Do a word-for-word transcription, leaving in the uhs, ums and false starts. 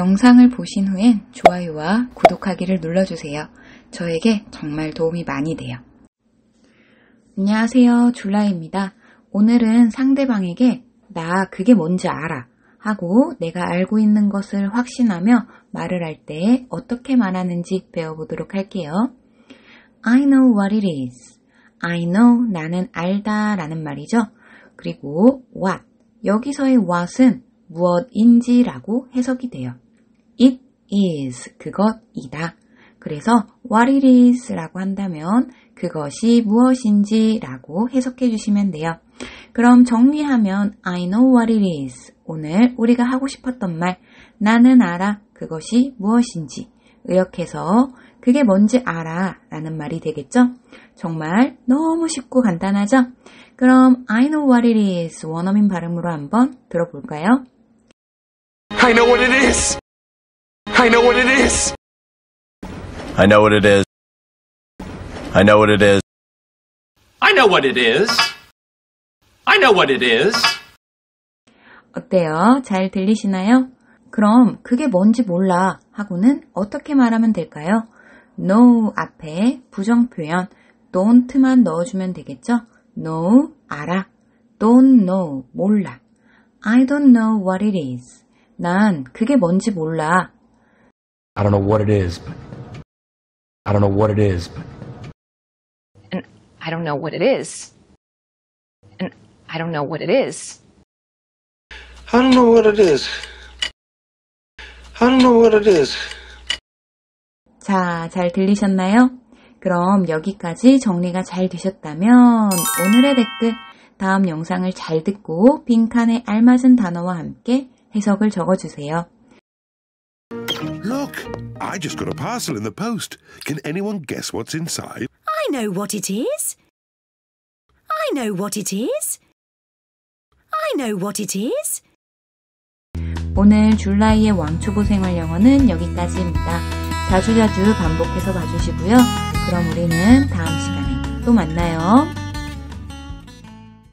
영상을 보신 후엔 좋아요와 구독하기를 눌러주세요. 저에게 정말 도움이 많이 돼요. 안녕하세요, 줄라입니다. 오늘은 상대방에게 나 그게 뭔지 알아 하고 내가 알고 있는 것을 확신하며 말을 할 때 어떻게 말하는지 배워보도록 할게요. I know what it is. I know, 나는 알다 라는 말이죠. 그리고 what, 여기서의 what은 무엇인지 라고 해석이 돼요. It is, 그것이다. 그래서 what it is 라고 한다면 그것이 무엇인지 라고 해석해 주시면 돼요. 그럼 정리하면 I know what it is. 오늘 우리가 하고 싶었던 말, 나는 알아, 그것이 무엇인지. 의역해서 그게 뭔지 알아 라는 말이 되겠죠? 정말 너무 쉽고 간단하죠? 그럼 I know what it is 원어민 발음으로 한번 들어볼까요? I know what it is. I know what it is. I know what it is. I know what it is. I know what it is. I know what it is. 어때요? 잘 들리시나요? 그럼 그게 뭔지 몰라 하고는 어떻게 말하면 될까요? know 앞에 부정표현 don't만 넣어주면 되겠죠? know, 알아. don't know, 몰라. I don't know what it is. 난 그게 뭔지 몰라. I don't know what it is, but I don't know what it is, but And I don't know what it is. And I don't know what it is. I don't know what it is. I don't know what it is. 자, 잘 들리셨나요? 그럼 여기까지 정리가 잘 되셨다면 오늘의 댓글, 다음 영상을 잘 듣고 빈칸에 알맞은 단어와 함께 해석을 적어주세요. Look, I just got a parcel in the post. Can anyone guess what's inside? I know what it is. I know what it is. I know what it is. 오늘 줄라이의 왕초보 생활 영어는 여기까지입니다. 자주자주 반복해서 봐주시고요. 그럼 우리는 다음 시간에 또 만나요.